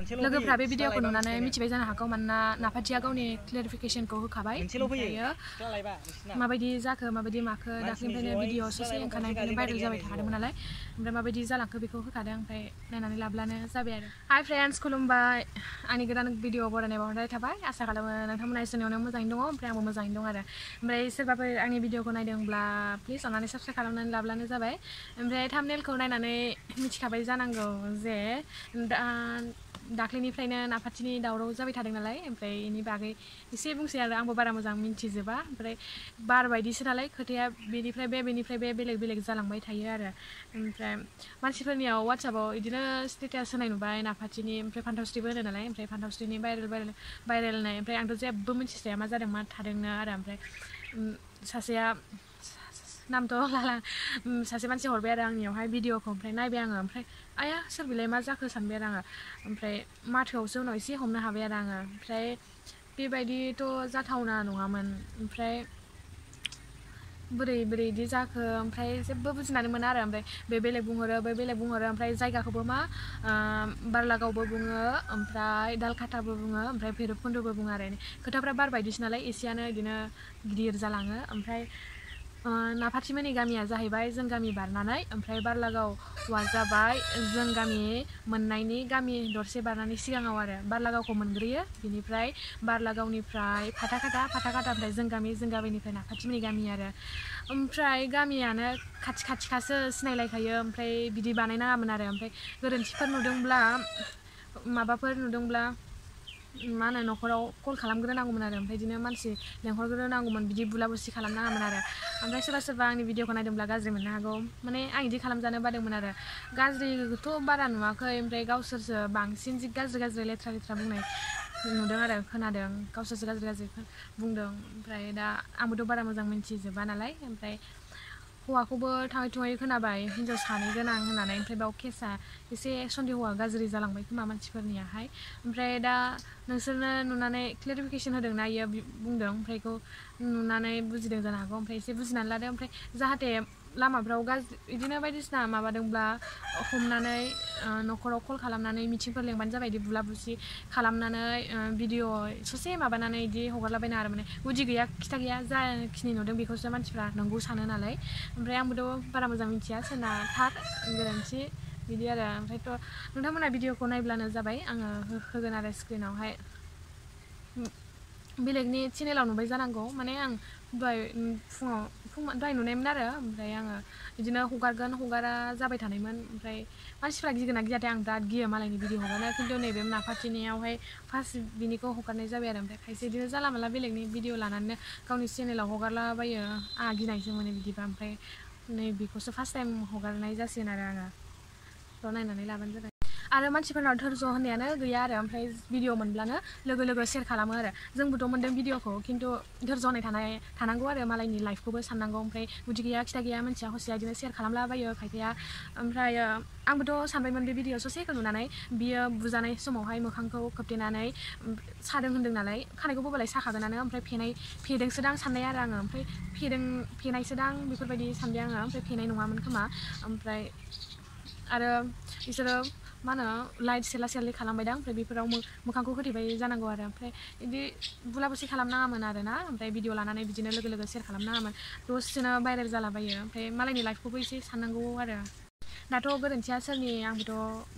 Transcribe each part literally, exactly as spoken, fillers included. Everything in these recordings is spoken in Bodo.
लोगोफ्रा बे भिडिअखौ नुनानै मिथिबाय जानो हागौ मानोना नाफाथिया गावनि क्लेरिफिकेशनखौ होखाबाय ओमफ्रायो माबायदि जाखो माबायदि माखो दाख्लिनिफ्रायनो भिडिअ ससे ओंखारनायनिफ्रायनो भाइरेल जाबाय थाखादोंमोन नालाय ओमफ्राय माबायदि जालांखो बेखौ होखादों ओमफ्राय नायनानै लाब्लानो जाबाय आरो हाय फ्रेन्ड्स खुलुमबाय आंनि गोदान भिडिअ बरायनाय बावहरनाय थाबाय आसा खालामो नोंथांमोना इसोरनियावनो मोजाङैनो दङ ओमफ्राय आंबो मोजाङैनो दं आरो ओमफ्राय सोरबाफोर आंनि भिडिअखौ नायदोंब्ला प्लिज अननानै साबस्क्राइब खालामनानै लाब्लानो जाबाय ओमफ्राय थाम्बनेलखौ नायनानै मिथिखाबाय जानांगौ जे दाख्लैनिफ्रायनो नाफाथिनि दावराव जाबाय थादों नालाय ओमफ्राय बेनि बागै एसे बुंसै आरो आंबो बारा मोजां मिन्थिजोबा ओमफ्राय बार बायदिसो नालाय खोथाया बेनिफ्राय बे बेनिफ्राय बे बेलेग बेलेग जालांबाय थायो आरो ओमफ्राय मानसिफोरनियाव वाट्सएपआव बिदिनो स्टेटास होनाय नुबाय नाफाथिनि ओमफ्राय फान्थावस्रिबो होनो नालाय ओमफ्राय फान्थावस्रिनि भाइरेल भाइरेल भाइरेलनाय ओमफ्राय आंथ' जेबो मिन्थिस्राया मा जादों मा थादोंनो आरो ओमफ्राय सासेया नामथ' लाला सासे मानसि हरबाय आरो आंनियावहाय भिडिअखौ ओमफ्राय नायबाय आङो ओमफ्राय आया सोर बिलाय मा जाखो सानबाय आरो आङो ओमफ्राय माथोआवसो उनाव एसे हमनो हाबाय आरो आङो ओमफ्राय बेबायदिथ' जाथावना नङामोन ओमफ्राय बोरै बोरै बिदि जाखो ओमफ्राय जेबो बुजिनानै मोना आरो ओमफ्राय बे बेलेग बुंहरो बे बेलेग बुंहरो ओमफ्राय जायगाखौबो मा बारलागावबो बुङो ओमफ्राय दालखाथाबो बुङो ओमफ्राय भैरबकुन्दबो बुङो आरो खोथाफ्रा बार बायदिसो नालाय एसेयानो बिदिनो गिदिर जालाङो ओमफ्राय नाफाथिमोननि गामिया जाहैबाय जों गामि बारनानै ओमफ्राय बारलागावआ जाबाय जों गामि मोननायनि गामि दरसे बारनानै सिगाङाव आरो बारलागावखौ मोनग्रोयो बिनिफ्राय बारलागावनिफ्राय फाथाखाथा फाथाखाथानिफ्राय जों गामि जों गामिनिफ्राय नाफाथिमोननि गामि आरो ओमफ्राय गामियानो खाथि खाथिखासो सिनायलायखायो ओमफ्राय बिदि बानायनाङामोन आरो ओमफ्राय गोरोन्थिफोर नुदोंब्ला माबाफोर नुदोंब्ला मा होनो न'खराव कल खालामग्रोनांगौमोन आरो ओमफ्राय बिदिनो मानसि लेंहरग्रोनांगौमोन बिदि बुला बुसि खालामनाङामोन आरो ओमफ्राय सोरबा सोरबा आंनि भिडिअखौ नायदोंब्ला गाज्रि मोननो हागौ माने आं बिदि खालामजानो बादोंमोन आरो गाज्रिखौथ' बारा नुवाखै ओमफ्राय गावसोरसो बांसिन जि गाज्रि गाज्रि लेथ्रा लेथ्रा बुंनाय नुदों आरो खोनादों गावसोरसो गाज्रि गाज्रि बुंदों ओमफ्राय दा आंबोथ' बारा मोजां मिन्थिजोबा नालाय ओमफ्राय हौवाखौबो थाङै थुङै खोनाबाय हिन्जाव सानै गोनां होननानै ओमफ्राय बेयाव केसा एसे सन्देहआ गाज्रि जालांबाय खोमा मानसिफोरनियाहाय ओमफ्राय दा नोंसोरनो नुनानै क्लेरिफिकेसन होदोंना इयो बुंदों ओमफ्राय बेखौ नुनानै बुजिदों जानो हागौ ओमफ्राय एसे बुजिनानै लादों ओमफ्राय जाहाथे लामाफ्राव गाज्रि बिदिनो बायदिसिना माबादोंब्ला हमनानै न'खराव कल खालामनानै मिथिंफोर लेंबानो जाबाय बिदि बुला बुसि खालामनानै भिडिअ ससे माबानानै बिदि हगारलाबायना आरो माने गुदि गैया खिथा गैया जाखिनि नुदों बेखौसो मानसिफ्रा नंगौ सानो नालाय ओमफ्राय आंबोथ' बारा मोजां मिथिया सोरना थार गोरोन्थि बिदि आरो ओमफ्रायथ' नोंथांमोना भिडिअखौ नायब्लानो जाबाय आङो होगोन आरो स्क्रिनावहाय बेलेगनि चेनेलाव नुबाय जानांगौ माने आं दहाय फुङाव फुं दहाय नुनायमोन आरो ओमफ्राय आङो बिदिनो हगारगोन हगारा जाबाय थानायमोन ओमफ्राय मानसिफ्रा गिगोना गियाथाय आं बिराद गियो मालायनि भिडिअ हगारनो खिन्थु नैबे नाफाथिनियावहाय फार्स्ट बिनिखौ हगारनाय जाबाय आरो ओमफ्राय खायसे बिदिनो जाला माला बेलेगनि भिडिअ लानानैनो गावनि चेनेलाव हगारलाबायो आंहा गिनायसो मोनो बिदिबा ओमफ्राय नै बेखौसो फार्स्ट टाइम हगारनाय जासिगोन आरो आङो थ' नायनानै लाबानो जाबाय आरो मानसिफोरनाव धोर्ज होननायानो गैया आरो ओमफ्राय भिडिअ मोनब्लानो लोगो लोगो शेयार खालामो आरो जोंबोथ' मोन्दों भिडिअखौ खिन्थु धोर्ज होनाय थानाय थानांगौ आरो मालायनि लाइफखौबो साननांगौ ओमफ्राय गुदि गैया खिथा गैया मानसिया हसिया बिदिनो शेयार खालामलाबायो खायफाया ओमफ्राय आंबोथ' सानबायमोन बे भिडिअ ससेखौ नुनानै बियो बुजानाय समावहाय मोखांखौ खोबथेनानै सादों होन्दों नालाय खानायखौ बोबालाय साखागोनानो ओमफ्राय फेनाय फेदोंसोदां साननाय आरो आङो ओमफ्राय फेदों फेनायसोदां बेफोरबायदि सानबाय आङो ओमफ्राय फेनाय नङामोन खोमा ओमफ्राय आरो बिसोरो मा होनो लाइट सेला सेलि खालामबायदां ओमफ्राय बेफोराव मोखांखौ होथेबाय जानांगौ आरो ओमफ्राय बिदि बुला बुसि खालामनाङामोन आरो ना ओमफ्राय भिडिअ लानानै बिदिनो लोगो लोगो शेयार खालामनाङामोन दसेनो भाइरेल जालाबायो ओमफ्राय मालायनि लाइफखौबो एसे साननांगौ आरो दाथ' गोरोन्थिया सोरनि आंबोथ'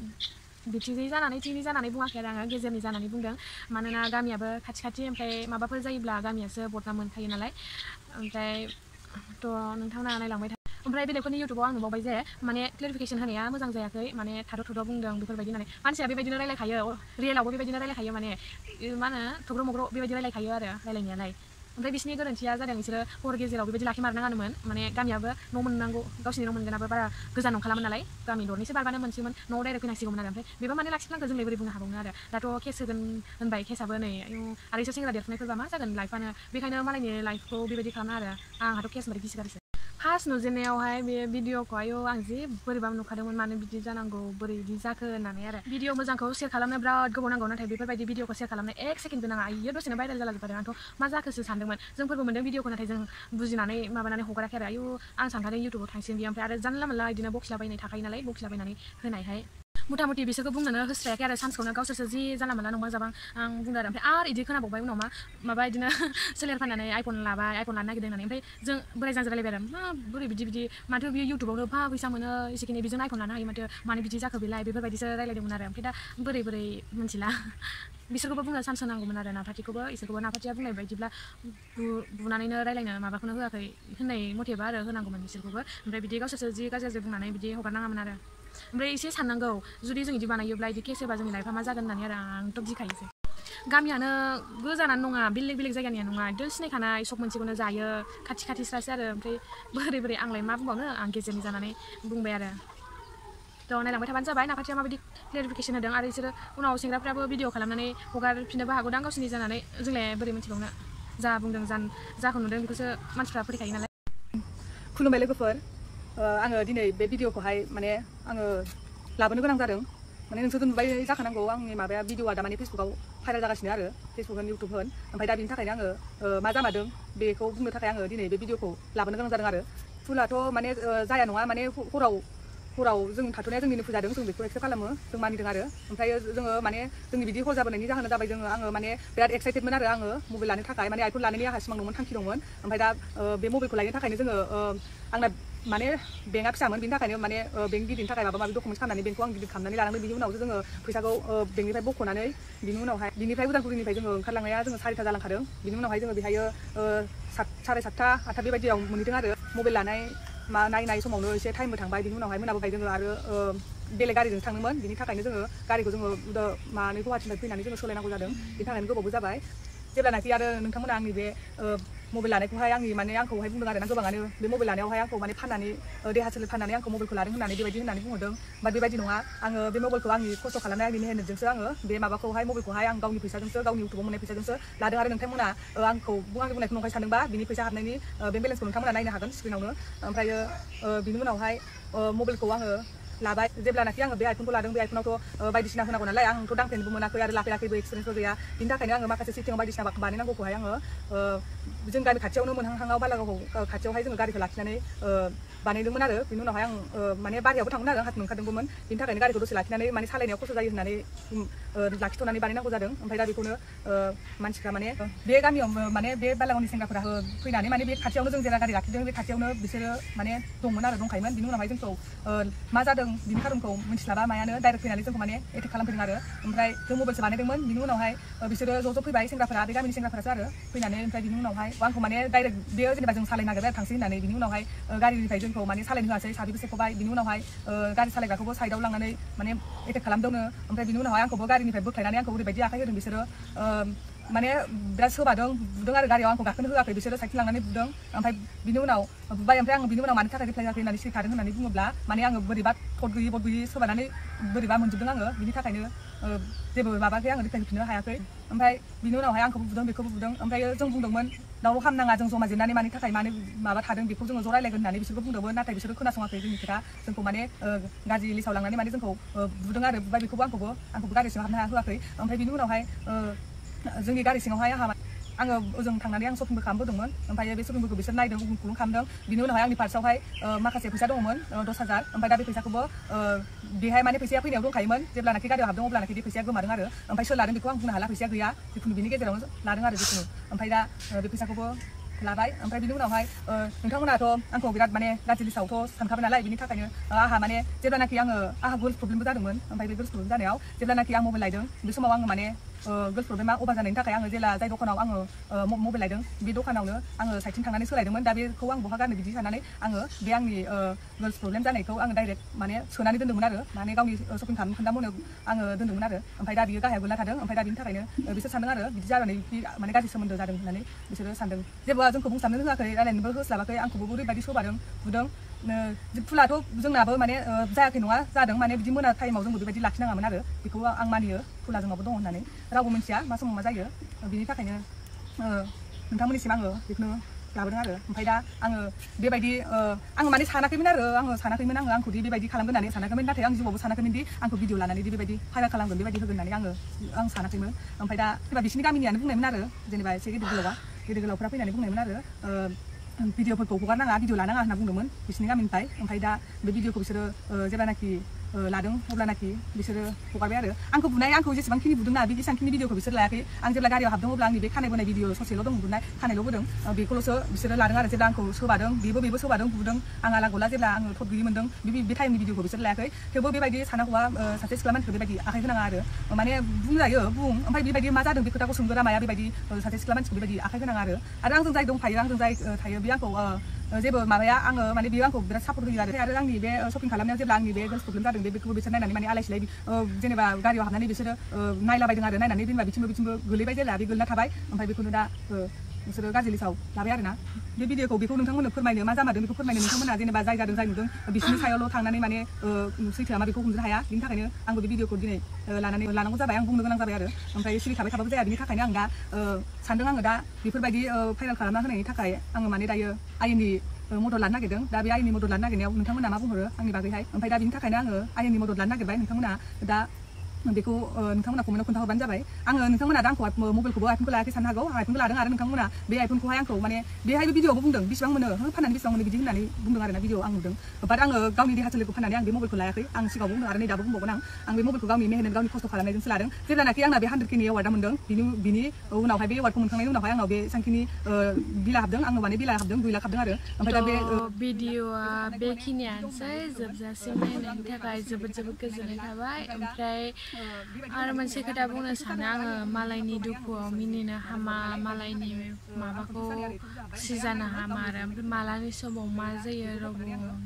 बिथिङै जानानै थिङै जानानै बुङाखै आरो आङो गेजेरनि जानानै बुंदों मानोना गामियाबो खाथि खाथि ओमफ्राय माबाफोर जायोब्ला गामियासो बदनाम मोनखायो नालाय ओमफ्राय थ' नोंथांमोना नायलांबाय था ओमफ्राय बेलेगफोरनि इउटुबाव आं नुबावबाय जे माने क्लेरिफिकेसन होनाया मोजां जायाखै माने थाद' थुद' बुंदों बेफोरबायदि होननानै मानसिया बेबायदिनो रायलायखायो रियेलावबो बेबायदिनो रायलायखायो माने मा होनो थग्र' मग्र' बेबायदि रायलायखायो आरो रायलायनायालाय ओमफ्राय बिसोरनि गोरोन्थिया जादों बिसोरो हर गेजेराव बेबायदि लाखिमारनाङानोमोन माने गामियाबो न' मोननांगौ गावसिनि न' मोनगोनाबो बारा गोजान नंखालामोन नालाय गामि दरनैसो बारबानो मोनसिगोन न'आव डाइरेक्ट फैनांसिगौमोन आरो ओमफ्राय बेबो माने लाखिफ्लांखो जोंलाय बोरै बुंनो हाबावनो आरो दाथ' केस होगोन होनबाय केसाबो नै आयु आरो इसोर सेंग्रा देरफुनायफोरबा मा जागोन लाइफआनो बेखायनो मालायनि लाइफखौ बेबायदि खालामना आरो आंहाथ' केस बायदि गिसिगारसो फार्स्ट नुजेननायावहाय बे भिडिअखौ आयौ आं जे बोरैबा नुखादोंमोन मानो बिदि जानांगौ बोरै बिदि जाखो होननानै आरो भिडिअ मोजांखौ शेयार खालामनो बिराद गोबाव नांगौ नाथाय बेफोरबायदि भिडिअखौ शेयार खालामनो एक सेकेन्डबो नाङा आइयो दसेनो भाइरेल जालाजोबखादों आंथ' मा जाखोसो सानदोंमोन जोंफोरबो मोन्दों भिडिअखौ नाथाय जों बुजिनानै माबानानै हगाराखै आरो आयु आं सानखादों इउटुबाव थांसिगोन बियो ओमफ्राय आरो जानला मोनला बिदिनो बखिलाबायनाय थाखायो नालाय बखिलाबायनानै होनायहाय मथा मथि बिसोरखौ बुंनोनो होस्रायाखै आरो सान्सखौनो गावसोरसो जि जानला मोनला नंबां जाबां आं बुंदों आरो ओमफ्राय आरो इदि खोनाबावबाय उनाव मा माबा इदिनो सोलेर फाननानै आइफन लाबाय आइफन लानो नागिरदों होननानै ओमफ्राय जों बोरायजों रायलायबाय आरो मा बोरै बिदि बिदि माथो बियो इउटुबावनो फा फैसा मोनो एसेखिनि बेजों आइफन लानो हायो माथो मानो बिदि जाखो बेलाय बेफोरबायदिसो रायलायदोंमोन आरो ओमफ्राय दा बोरै बोरै मिथिला बिसोरखौबो बुंनो चान्स होनांगौमोन आरो नाफाथिखौबो इसोरखौबो नाफाथिया बुंनाय बायदिब्ला बुनानैनो रायलायनो माबाखौनो होआखै होननाय मथेबा आरो होनांगौमोन बिसोरखौबो ओमफ्राय बिदि गावसोरसो जि गाज्रि गाज्रि बुंनानै बिदि हगारनाङामोन आरो ओमफ्राय एसे साननांगौ जुदि जों इदि बानायोब्ला इदि केस होबा जोंनि लाइफआ मा जागोन होननानै आरो आंथ' गिखायोसै गामियानो गोजानानो नङा बेलेग बेलेग जायगानिया नङा एकदम सिनायखानाय सब मोनसेखौनो जायो खाथि खाथिस्रासो आरो ओमफ्राय बोरै बोरै आंलाय मा बुंबावनो आं गेजेरनि जानानै बुंबाय आरो थ' नायलांबाय थाबानो जाबाय नाफाथिया माबायदि क्लियारिफिकेसन होदों आरो बिसोरो उनाव सेंग्राफ्राबो भिडिअ खालामनानै हगारफिननोबो हागौदां गावसोरनि जानानै जोंलाय बोरै मिथिबावनो जा बुंदों जान जाखौ नुदों बेखौसो मानसिफ्रा फोथायखायो नालाय खुलुमबाय लोगोफोर आङो दिनै बे भिडिअखौहाय माने आङो लाबोनो गोनां जादों माने नोंसोरथ' नुबाय जाखानांगौ आंनि माबाया भिडिअआ दा माने फेसबुकाव भाइरेल जागासिनो आरो फेसबुक होन इउटुब होन ओमफ्राय दा बिनि थाखायनो आङो मा जामारदों बेखौ बुंनो थाखाय आङो दिनै बे भिडिअखौ लाबोनो गोनां जादों आरो फुलाथ' माने जाया नङा माने हराव हराव जों थाथ'नाया जोंनिनो फुजादों जों बेखौ एक्सेप्ट खालामो जों मानिदों आरो ओमफ्राय जोङो माने जोंनि बिदि हर जाबोनायनि जाहोना जाबाय जोङो आङो माने बिराद एक्साइटेडमोन आरो आङो मबाइल लानो थाखाय माने आइफन लानायनि आंहा सिमां दंमोन थांखि दंमोन ओमफ्राय दा बे मबाइलखौ लायनो थाखायनो जोङो आंना माने बेंकआ फिसामोन बिनि थाखायनो माने बेंक गिदिरनि थाखाय माबा माबि डकुमेन्ट्स खालामनानै बेंकखौ आं गिदिर खालामनानै लानांदों बिनि उनावसो जोङो फैसाखौ बेंकनिफ्राय बख'नानै बिनि उनावहाय बिनिफ्राय उदालगुरिनिफ्राय जोङो ओंखारलांनाया जोङो सारिथा जालांखादों बिनि उनावहाय जोङो बेहायो साराय सातथा आठथा बेबायदियाव मोनहैदों आरो मबाइल लानाय मा नायनाय समावनो एसे टाइमबो थांबाय बिनि उनावहाय मोनाबोबाय जोङो आरो बेलेग गारिजों थांदोंमोन बिनि थाखायनो जोङो गारिखौ जोङो माने गुवाहाटिनिफ्राय फैनानै जोङो सोलायनांगौ जादों बिनि थाखायनो गोबावबो जाबाय जेब्लानाखि आरो नोंथांमोना आंनि बे मबाइल लानायखौहाय आंनि माने आंखौहाय बुंदों आरो ना गोबाङानो बे मबाइल लानायावहाय आंखौ माने फाननानै देहा सोलेर फाननानै आंखौ मबाइलखौ लादों होननानै बेबायदि होननानै बुंहरदों बाट बेबायदि नङा आङो बे मबाइलखौ आंनि खस्थ' खालामनाय आंनि मेहनतजोंसो आङो बे माबाखौहाय मबाइलखौहाय आं गावनि फैसाजोंसो गावनि इउटुबाव मोननाय फैसाजोंसो लादों आरो नोंथांमोना आंखौ आंनि बुंनायखौ नंखाय सानदोंबा बिनि फैसा हाबनायनि बेंक बेलेन्सखौ नोंथांमोना नायनो हागोन स्क्रिनावनो ओमफ्रायो बिनि उनावहाय मबाइलखौ आङो लाबाय जेब्लानाखि आङो बे आइफनखौ लादों बे आइफनावथ' बायदिसिना होनांगौ नालाय आंथ' दांफेरनोबो मोनाखै आरो लाफेराखैबो एक्सपिरियेन्सबो गैया बिनि थाखायनो आङो माखासे सिटिंआव बायदिसिना बानायनांगौखौहाय आङो जों गामि खाथियावनो मोनहांहाङाव बालागावखौ खाथियावहाय जोङो गारिखौ लाखिनानै बानायदोंमोन आरो बिनि उनावहाय आं माने बारियावबो थांगोन आरो हाथ मोनखादोंमोन बिनि थाखायनो गारिखौ दसे लाखिनानै माने सालायनायाव खस्थ' जायो होननानै लाखिथ'नानै बानायनांगौ जादों ओमफ्राय दा बेखौनो मानसिफ्रा माने बे गामियाव माने बे बालागावनि सेंग्राफोरा फैनानै माने बे खाथियावनो जों जेला गारि लाखिदों बे खाथियावनो बिसोरो माने दंमोन आरो दंखायोमोन बिनि उनावहाय जोंखौ मा जादों बिनि खारनखौ मिथिलाबा मायानो डाइरेक्ट फैनानै जोंखौ माने एटेक खालामफैदों आरो ओमफ्राय जों मबाइलसो बानायदोंमोन बिनि उनावहाय बिसोरो ज' ज' फैबाय सेंग्राफोरा बे गामिनि सेंग्राफोरासो आरो फैनानै ओमफ्राय बिनि उनावहाय आंखौ माने डाइरेक्ट बेयो जेनेबा जों सालायनो नागिरबाय थांसै होननानै बिनि उनावहाय गारिनिफ्राय जोंखौ माने सालायनो होआसै साबिबो सेख'बाय बिनि उनावहाय गारि सालायग्राखौबो साइडआव लांनानै माने एटेक खालामदोंनो ओमफ्राय बिनि उनावहाय आंखौबो गारिनिफ्राय बोख्लायनानै आंखौ ओरैबायदि आखाइ होदों बिसोरो माने बिराद सोबादों बुदों आरो गारियाव आंखौ गाखोनो होआखै बिसोरो साइकेल लांनानै बुदों ओमफ्राय बिनि उनाव बुबाय ओमफ्राय आं बिनि उनाव मानि थाखाय रिप्लाय होआखै होननानै सिखादों होननानै बुङोब्ला माने आङो बोरैबा थद गैयै बद गैयै सोबानानै बोरैबा मोनजोबदों आङो बिनि थाखायनो जेबो माबाखै आङो रिप्लाय होफिननो हायाखै ओमफ्राय बिनि उनावहाय आंखौबो बुदों बेखौबो बुदों ओमफ्राय जों बुंदोंमोन दावराव खालामनाङा जों जमा जिरनानै मानि थाखाय माने माबा थादों बेखौ जोङो ज' रायलायगोन होननानै बिसोरबो बुंदोंमोन नाथाय बिसोरो खोनासङाखै जोंनि खोथा जोंखौ माने गाज्रि लिसाव लांनानै माने जोंखौ बुदों आरो बुबाय बेखौबो आंखौबो आंखौबो गारि सिङाव हाबनो होआखै ओमफ्राय बिनि उनावहाय जोंनि गारि सिङावहाय आंहा आङो ओजों थांनानै आं शपिंबो खालामबोदोंमोन ओमफ्राय बे शपिंफोरखौ बिसोर नायदों गुबुन गुबुन खालामदों बिनि उनावहाय आंनि पार्सआवहाय माखासे फैसा दङमोन दस हाजार ओमफ्राय दा बे फैसाखौबो बेहाय माने फैसाया फैनायाव दंखायोमोन जेब्लानाखि गारियाव हाबदों अब्लानाखि बे फैसाया गोमादों आरो ओमफ्राय सोर लादों बेखौ आं बुंनो हाला फैसाया गैया जिखुनु बिनि गेजेरावनो लादों आरो जिखुनु ओमफ्राय दा बे फैसाखौबो लाबाय ओमफ्राय बिनि उनावहाय नोंथांमोनाथ' आंखौ बिराद माने गाज्रि लिस्टआवथ' सानखाबाय नालाय बिनि थाखायनो आंहा माने जेब्लानाखि आङो आंहा गोल्स प्रब्लेमबो जादोंमोन ओमफ्राय बे गोल्स प्रब्लेम जानायाव जेब्लानाखि आं मबाइल लायदों बे समाव आङो माने गोल्स प्रब्लेमा अभार जानायनि थाखाय आङो जेला जाय दखानाव आङो मबाइल लायदों बे दखानावनो आङो साइडथिं थांनानै सोलायदोंमोन दा बेखौ आं बहा गारनो बिदि साननानै आङो बे आंनि गोल्स प्रब्लेम जानायखौ आङो डाइरेक्ट माने सोनानै दोन्दोंमोन आरो माने गावनि शपिं खालामनो खोन्थामोनो आङो दोन्दोंमोन आरो ओमफ्राय दा बियो गाहायाव गोलैना थादों ओमफ्राय दा बिनि थाखायनो बिसोर सानदों आरो बिदि जानानै माने गाज्रि सोमोन्दो जादों होननानै बिसोरो सानदों जेबो जोंखौ बुंस्लाबनो होआखै रायलायनोबो होस्लाबाखै आंखौबो ओरैबायदि सोबादों बुदों फुलाथ' जोंनाबो माने जायाखै नङा जादों माने बिदि मोना टाइमाव जोंबो बेबायदि लाखिनाङामोन आरो बेखौ आं मानियो फुला जोंनावबो दङ होननानै रावबो मिन्थिया मा समाव मा जायो बिनि थाखायनो नोंथांमोननिसिम आङो बेखौनो लाबोदों आरो ओमफ्राय दा आङो बेबायदि आङो माने सानाखैमोन आरो आङो सानाखैमोन आङो आंखौ दि बेबायदि खालामगोन होननानै सानाखैमोन नाथाय आं जिउआवबो सानाखैमोन दि आंखौ भिडिअ लानानै दि बेबायदि भाइरेल खालामगोन बेबायदि होगोन होननानै आङो आं सानाखैमोन ओमफ्राय दा सोरबा बिसिनि गामिनियानो बुंनायमोन आरो जेनेबा एसे गेदेर गोलावा गेदेर गोलावफ्रा फैनानै बुंनायमोन आरो भिडिअफोरखौ हगारनाङा भिडिअ लानाङा होनना बुंदोंमोन बिसिनि गामिनिफ्राय ओमफ्राय दा बे भिडिअखौ बिसोरो जेब्लानाखि लादों अब्लानाखि बिसोरो हगारबाय आरो आंखौ बुनाय आंखौ जेसेबांखिनि बुदोंना बे जेसेबांखिनि भिडिअखौ बिसोर लायाखै आं जेब्ला गारियाव हाबदों अब्ला आंनि बे खानाय बोनाय भिडिअ ससेल' दं बुनाय खानायल' बोदों बेखौल'सो बिसोरो लादों आरो जेब्ला आंखौ सोबादों बेबो बेबो सोबादों बुदों आं आला गला जेब्ला आङो थद गैयै मोन्दों बे टाइमनि भिडिअखौ बिसोर लायाखै थेवबो बेबायदि साना हौवा सासे सिख्ला मानसिखौ बेबायदि आखाइ होनाङा आरो माने बुंजायो बुं ओमफ्राय बेबायदि मा जादों बे खोथाखौ सोंगोरा माया बेबायदि सासे सिख्ला मानसिखौ बेबायदि आखाइ होनाङा आरो आरो आंजों जाय दंफायो आंजों जाय थायो बे आंखौ जेबो माबाया आङो माने बेयो आंखौ बिराद सापर्ट होयो आरो आरो आंनि बे शपिं खालामनायाव जेब्ला आंनि बे गर्ल्स प्रब्लेम जादों बे बेखौबो बिसोर नायनानै माने आलाय सिलाय जेनेबा गारियाव हाबनानै बिसोरो नायलाबायदों आरो नायनानै जेनेबा बिथिंबो बिथिंबो गोलैबाय जेला बे गोलैना थाबाय ओमफ्राय बेखौनो दा बिसोरो गाज्रि लिसाव लाबाय आरोना बे भिडिअखौ बेखौ नोंथांमोननो फोरमायनो मा जामारदों बेखौ फोरमायनो नोंथांमोना जेनेबा जाय जादों जाय नुदों बिसोरनि सायावल' थांनानै माने सैथोआ मा बेखौ हमनो हाया बिनि थाखायनो आंबो बे भिडिअखौ दिनै लानानै लानांगौ जाबाय आं बुंनो गोनां जाबाय आरो ओमफ्राय सिरि थाबाय थाबाबो जाया बिनि थाखायनो आं दा सानदों आङो दा बेफोरबायदि भाइरेल खालामना होनायनि थाखाय आङो माने दायो आयेननि मदद लानो नागिरदों दा बे आयेननि मदद लानो नागिरनायाव नोंथांमोना मा बुंहरो आंनि बागैहाय ओमफ्राय दा बिनि थाखायनो आङो आयेननि मदद लानो नागिरबाय नोंथांमोना दा बेखौ नोंथांमोना कमेन्टआव खोन्थाहरबानो जाबाय आङो नोंथांमोना दा आंखौ मबाइलखौबो आइफनखौ लायाखै साननो हागौ आं आइफनखौ लादों आरो नोंथांमोना बे आइफनखौहाय आंखौ माने बेहायबो भिडिअआवबो बुंदों बेसेबां मोनो फाननानै बेसेबां मोनो बिदि होननानै बुंदों आरोना भिडिअ आं नुदों बाट आङो गावनि देहा सोलेरखौ फाननानै आं बे मबाइलखौ लायाखै आं सिगाङाव बुंदों आरो नै दाबो बुंबावगोन आं आं बे मबाइलखौ गावनि मेहनत गावनि खस्थ' खालामनायजोंसो लादों जेब्लानाखि आंना बे हान्ड्रेड केनि एवार्डआ मोनदों बिनि बिनि उनावहाय बे एवार्डखौ मोनखांनायनि उनावहाय आंनाव बे सांखिनि बिला हाबदों आंनाव माने बिला हाबदों दुइ लाख हाबदों आरो ओमफ्राय दा बे भिडिअआ बेखिनियानोसै जोबजासिम नायनायनि थाखाय जोबोद जोबोद गोजोननाय थाबाय ओमफ्राय आरो मोनसे खोथा बुंनो सानो आङो मालायनि दुखुआव मिनिनो हामा मालायनि माबाखौ खुसि जानो हामा आरो ओमफ्राय मालानि समाव मा जायो रावबो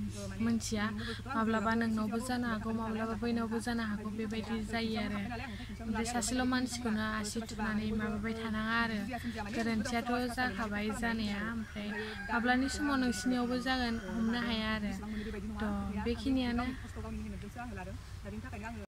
मिथिया माब्लाबा नोंनावबो जानो हागौ माब्लाबा बैनावबो जानो हागौ बेबायदि जायो आरो ओमफ्राय सासेल' मानसिखौनो आसि थुनानै माबाबाय थानाङा आरो गोरोन्थियाथ' जाखाबाय जानाया ओमफ्राय माब्लानि समाव नोंसिनियावबो जागोन हमनो हाया आरो थ' बेखिनियानो